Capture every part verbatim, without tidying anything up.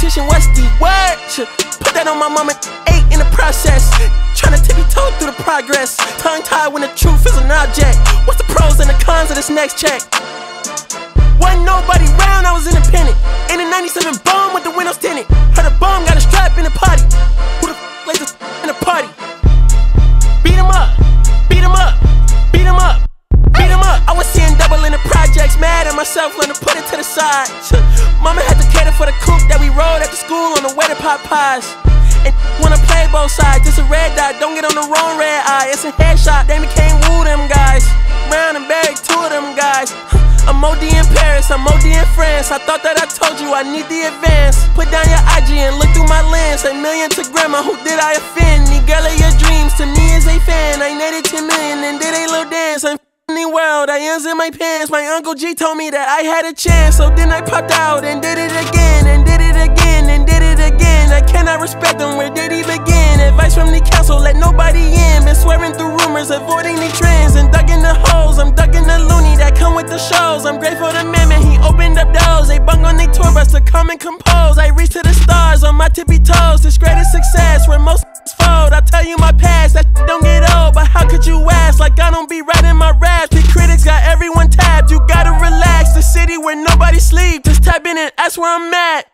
competition, what's the word? Put that on my mama, eight in the process. Tryna tippy-toe through the progress. Tongue-tied when the truth is an object. What's the pros and the cons of this next check? Wasn't nobody round, I was independent. In a ninety-seven bomb with the windows tinted. Heard a bomb got a strap in the party. Who the f lays the in the party? Beat 'em up, beat 'em up, beat 'em up, beat 'em up. I was seeing double in the projects, mad at myself, learned to put it to the side. Mama had to cater for the coupe that we rode after school on the way to pot pies. And wanna play both sides, this a red dot, don't get on the wrong red eye. It's a headshot, they became woo them guys. Round and buried two of them guys. I'm O D in Paris, I'm O D in France. I thought that I told you I need the advance. Put down your I G and look through my lens. A million to grandma, who did I offend? The girl of your dreams to me is a fan. I netted ten million and did a little dance. I'm f***ing the world, I ends in my pants. My Uncle G told me that I had a chance. So then I popped out and did it again, and did it again, and did it again. I cannot respect them, where did he begin? Advice from the council, let nobody in. Been swearing through rumors, avoiding the trends. And ducking the holes, I'm ducking the loony that come with the shows. I'm grateful to man, man, he opened up doors. They bung on they tour bus to come and compose. I reach to the stars on my tippy toes. This greatest success where most fold. I tell you my past, that don't get old. But how could you ask like I don't be writing my raps? The critics got everyone tapped, you gotta relax. The city where nobody sleep, just tap in and ask where I'm at.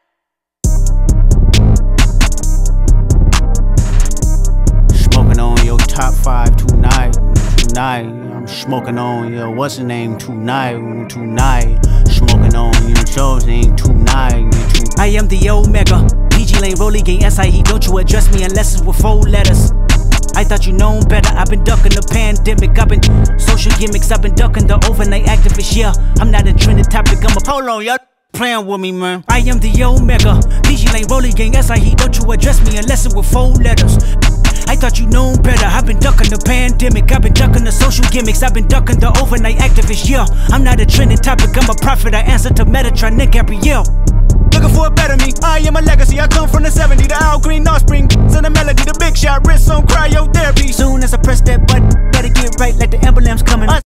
Smoking on your top five tonight, tonight. I'm smoking on your what's the name tonight, tonight. Smoking on your shows ain't tonight, tonight. I am the Omega, P G Lane, Rolly Gang, S I E. Don't you address me unless it's with four letters. I thought you known better, I've been ducking the pandemic. I've been social gimmicks, I've been ducking the overnight activists. Yeah, I'm not a trending topic, I'm a hold on, y'all playing with me, man. I am the Omega, P G Lane, Rolly Gang, S I E. Don't you address me unless it's with four letters. I thought you known better, I've been ducking the pandemic. I've been ducking the social gimmicks, I've been ducking the overnight activists. Yeah, I'm not a trending topic, I'm a prophet. I answer to Metatron, Nick Gabrielle. Looking for a better me, I am a legacy. I come from the seventies, the Al Green offspring. Send a melody, the big shot, wrist on cryotherapy. Soon as I press that button, better get right like the emblem's coming.